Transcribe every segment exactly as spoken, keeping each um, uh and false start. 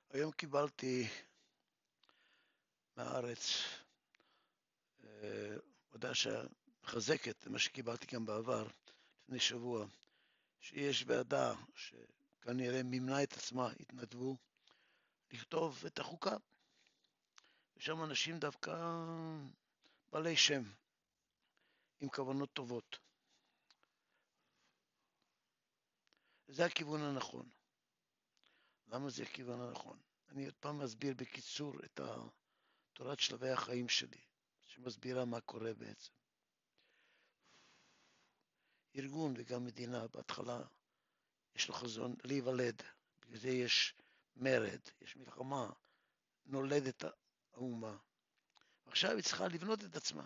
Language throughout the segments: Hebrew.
היום קיבלתי מהארץ אה, הודעה שמחזקת מה שקיבלתי גם בעבר, לפני שבוע, שיש ועדה שכנראה מימנה את עצמה, התנדבו לכתוב את החוקה. ושם אנשים דווקא בעלי שם, עם כוונות טובות. זה הכיוון הנכון. למה זה הכיוון הנכון? אני עוד פעם מסביר בקיצור את תורת שלבי החיים שלי, שמסבירה מה קורה בעצם. ארגון וגם מדינה, בהתחלה יש לו חזון להיוולד, בגלל זה יש מרד, יש מלחמה, נולדת האומה. עכשיו היא צריכה לבנות את עצמה.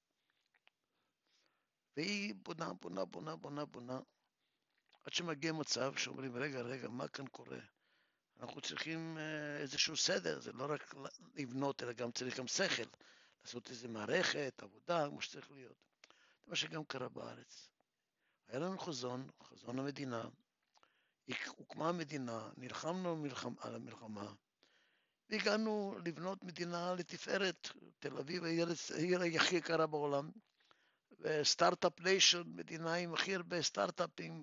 והיא בונה, בונה, בונה, בונה, בונה, עד שמגיע מצב שאומרים, רגע, רגע, מה כאן קורה? אנחנו צריכים איזשהו סדר, זה לא רק לבנות, אלא גם צריך גם שכל, לעשות איזו מערכת, עבודה, כמו שצריך להיות. זה מה שגם קרה בארץ. היה לנו חזון, חזון המדינה, הוקמה המדינה, נלחמנו מלחמה, על המלחמה, והגענו לבנות מדינה לתפארת. תל אביב העיר הכי יקרה בעולם, וסטארט-אפ ניישן, מדינה עם הכי הרבה סטארט-אפים,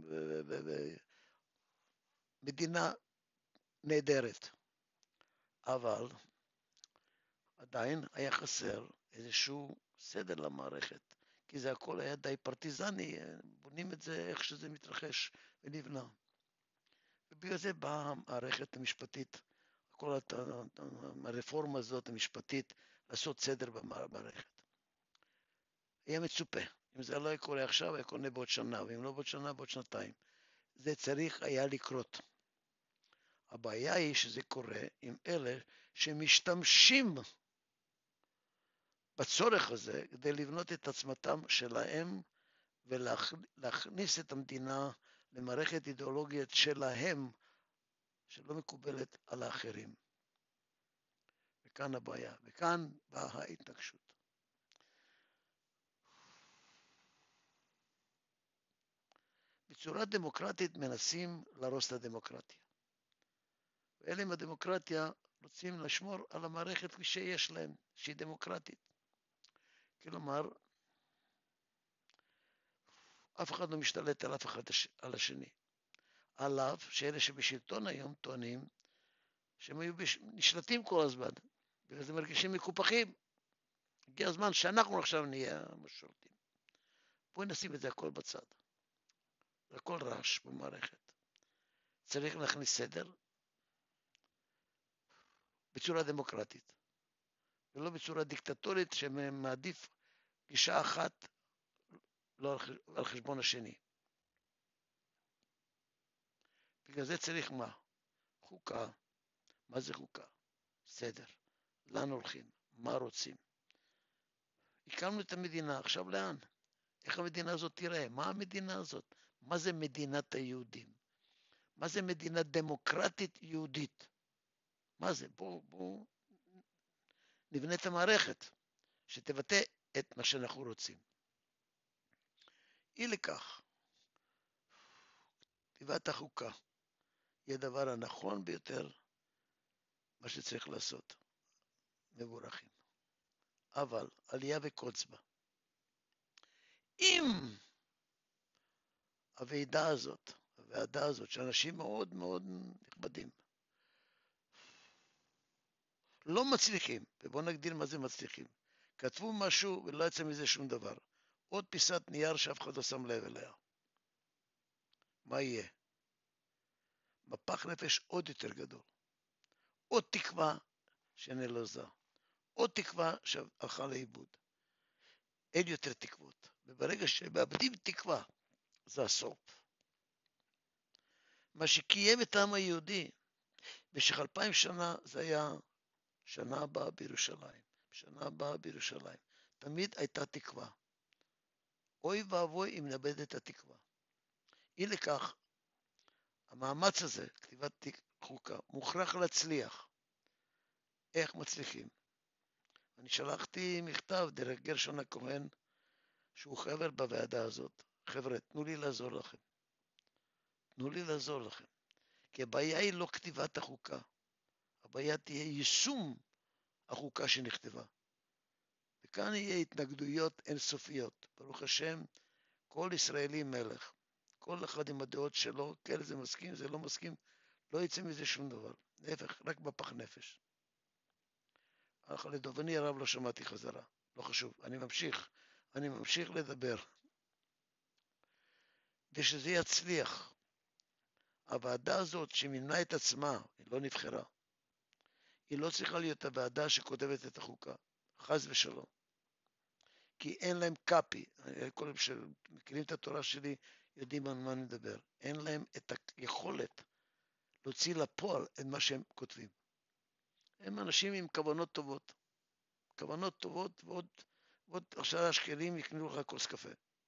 מדינה נהדרת. אבל עדיין היה חסר איזשהו סדר למערכת, כי זה הכל היה די פרטיזני, בונים את זה איך שזה מתרחש ונבנה. ובגלל זה באה המערכת המשפטית, כל הרפורמה הזאת המשפטית, לעשות סדר במערכת. היה מצופה. אם זה לא היה קורה עכשיו, היה קורה בעוד שנה, ואם לא בעוד שנה, בעוד שנתיים. זה צריך היה לקרות. הבעיה היא שזה קורה עם אלה שמשתמשים בצורך הזה כדי לבנות את עצמתם שלהם ולהכניס את המדינה למערכת אידיאולוגית שלהם, שלא מקובלת על האחרים. וכאן הבעיה, וכאן באה ההתנגשות. בצורה דמוקרטית מנסים להרוס את הדמוקרטיה. ואלה עם הדמוקרטיה רוצים לשמור על המערכת כפי שיש להם, שהיא דמוקרטית. כלומר, אף אחד לא משתלט על אף אחד על השני. עליו שאלה שבשלטון היום טוענים שהם היו נשלטים כל הזמן, בגלל זה מרגישים מקופחים. הגיע הזמן שאנחנו עכשיו נהיה המשרתים. בואו נשים את זה הכל בצד. זה הכל רעש במערכת. צריך להכניס סדר בצורה דמוקרטית, ולא בצורה דיקטטורית שמעדיף גישה אחת לא על חשבון השני. בגלל זה צריך מה? חוקה. מה זה חוקה? סדר. לאן הולכים? מה רוצים? הקמנו את המדינה, עכשיו לאן? איך המדינה הזאת תראה? מה המדינה הזאת? מה זה מדינת היהודים? מה זה מדינה דמוקרטית יהודית? מה זה? בואו בוא, נבנה את המערכת שתבטא את מה שאנחנו רוצים. אי לכך, כתיבת החוקה היא הדבר הנכון ביותר, מה שצריך לעשות. מבורכים. אבל עלייה וקוץ בה. אם הוועידה הזאת, הוועדה הזאת, שאנשים מאוד מאוד נכבדים, לא מצליחים, ובואו נגדיר מה זה מצליחים, כתבו משהו ולא יצא מזה שום דבר. עוד פיסת נייר שאף אחד לא שם לב אליה. מה יהיה? מפח נפש עוד יותר גדול. עוד תקווה שנלוזה. עוד תקווה שהלכה לאיבוד. אין יותר תקוות. וברגע שמאבדים תקווה, זה הסוף. מה שקיים את העם היהודי במשך אלפיים שנה זה היה שנה הבאה בירושלים. שנה הבאה בירושלים. תמיד הייתה תקווה. אוי ואבוי אם נאבד את התקווה. אי לכך, המאמץ הזה, כתיבת חוקה, מוכרח להצליח. איך מצליחים? אני שלחתי מכתב דרך גרשון הכהן, שהוא חבר בוועדה הזאת. חבר'ה, תנו לי לעזור לכם. תנו לי לעזור לכם. כי הבעיה היא לא כתיבת החוקה. הבעיה תהיה יישום החוקה שנכתבה. וכאן יהיה התנגדויות אינסופיות. ברוך השם, כל ישראלי מלך. כל אחד עם הדעות שלו, כן, זה מסכים, זה לא מסכים, לא יצא מזה שום דבר. להפך, רק בפח נפש. אך לדובני הרב לא שמעתי חזרה. לא חשוב, אני ממשיך. אני ממשיך לדבר. ושזה יצליח. הוועדה הזאת שמינה את עצמה, היא לא נבחרה. היא לא צריכה להיות הוועדה שכותבת את החוקה. חס ושלום. כי אין להם קאפי. כל אלה שמכירים את התורה שלי יודעים על מה אני מדבר. אין להם את היכולת להוציא לפועל את מה שהם כותבים. הם אנשים עם כוונות טובות. כוונות טובות ועוד, ועוד עשרה שקלים יקנו לך כוס קפה.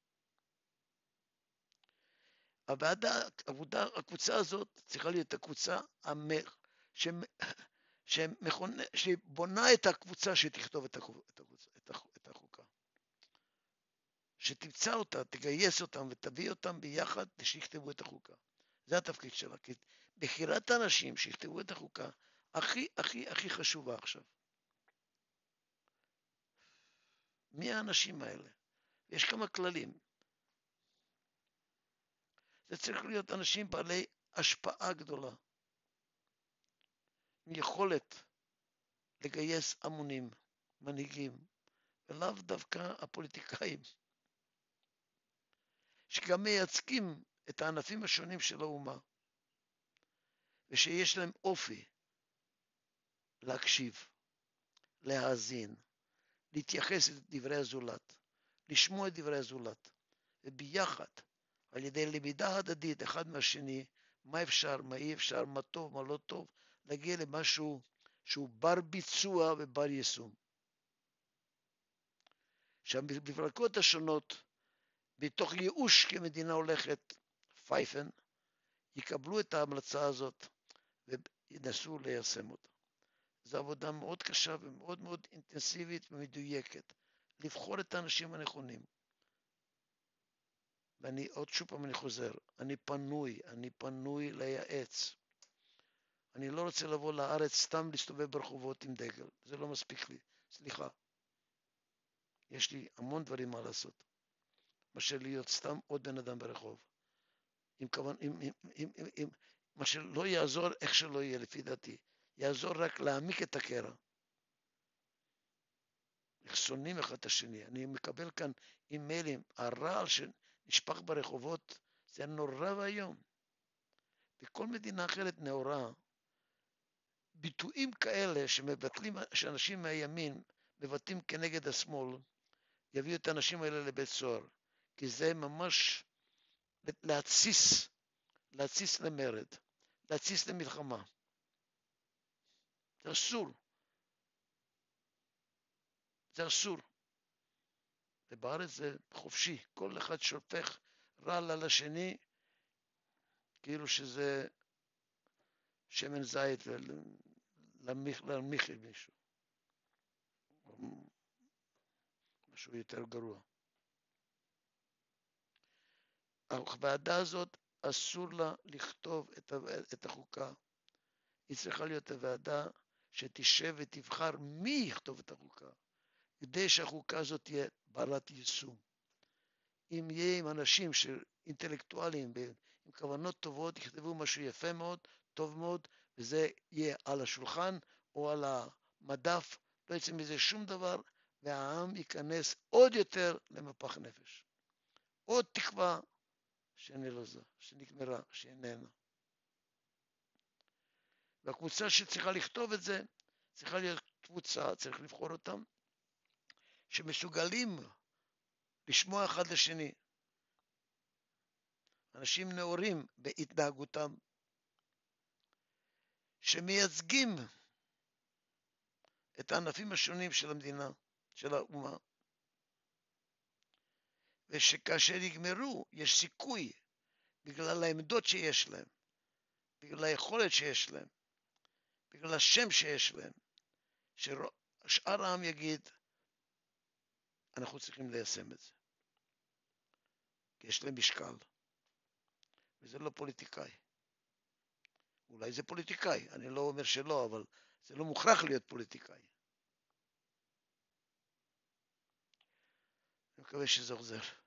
הוועדה, העבודה, הקבוצה הזאת צריכה להיות הקבוצה המח... שמכונה, שבונה את הקבוצה שתכתוב את, הקבוצה, את, החוקה, את החוקה. שתמצא אותה, תגייס אותם ותביא אותם ביחד שיכתבו את החוקה. זה התפקיד שלה. כי בחירת האנשים שיכתבו את החוקה הכי הכי הכי חשובה עכשיו. מי האנשים האלה? יש כמה כללים. זה צריך להיות אנשים בעלי השפעה גדולה. עם יכולת לגייס המונים, מנהיגים, ולאו דווקא הפוליטיקאים, שגם מייצגים את הענפים השונים של האומה, ושיש להם אופי להקשיב, להאזין, להתייחס לדברי הזולת, לשמוע את דברי הזולת, וביחד, על ידי למידה הדדית אחד מהשני, מה אפשר, מה אי אפשר, מה טוב, מה לא טוב, להגיע למשהו שהוא בר ביצוע ובר יישום. שהמפלגות השונות, בתוך ייאוש כמדינה הולכת פייפן, יקבלו את ההמלצה הזאת וינסו ליישם אותה. זו עבודה מאוד קשה ומאוד מאוד אינטנסיבית ומדויקת. לבחור את האנשים הנכונים. ואני עוד שוב פעם אני חוזר, אני פנוי, אני פנוי לייעץ. אני לא רוצה לבוא לארץ סתם להסתובב ברחובות עם דגל, זה לא מספיק לי, סליחה. יש לי המון דברים מה לעשות, מאשר להיות סתם עוד בן אדם ברחוב. עם כוון, עם, עם, עם, עם, עם, מה שלא יעזור איך שלא יהיה לפי דעתי, יעזור רק להעמיק את הקרע. איך שונאים אחד את השני, אני מקבל כאן אימיילים, הרעל שנשפך ברחובות, זה נורא והיום. בכל מדינה אחרת נאורה, ביטויים כאלה שמבטלים, שאנשים מהימין מבטאים כנגד השמאל, יביאו את האנשים האלה לבית סוהר, כי זה ממש להתסיס, להתסיס למרד, להתסיס למלחמה. זה אסור. זה אסור. ובארץ זה חופשי, כל אחד שופך רעל על השני, כאילו שזה שמן זית להנמיך את מישהו. משהו יותר גרוע. הוועדה הזאת אסור לה לכתוב את החוקה. היא צריכה להיות הוועדה שתשב ותבחר מי יכתוב את החוקה, כדי שהחוקה הזאת תהיה בעלת יישום. אם יהיה עם אנשים אינטלקטואליים, עם כוונות טובות, יכתבו משהו יפה מאוד, טוב מאוד, וזה יהיה על השולחן או על המדף, לא יצא מזה שום דבר, והעם ייכנס עוד יותר למפח נפש. עוד תקווה שנלוזה, שנגמרה, שאיננה. והקבוצה שצריכה לכתוב את זה, צריכה להיות קבוצה, צריך לבחור אותם, שמסוגלים לשמוע אחד לשני. אנשים נאורים בהתנהגותם, שמייצגים את הענפים השונים של המדינה, של האומה, ושכאשר יגמרו, יש סיכוי, בגלל העמדות שיש להם, בגלל היכולת שיש להם, בגלל השם שיש להם, ששאר העם יגיד, אנחנו צריכים ליישם את זה. כי יש להם משקל. וזה לא פוליטיקאי. אולי זה פוליטיקאי, אני לא אומר שלא, אבל זה לא מוכרח להיות פוליטיקאי. אני מקווה שזה עוזר.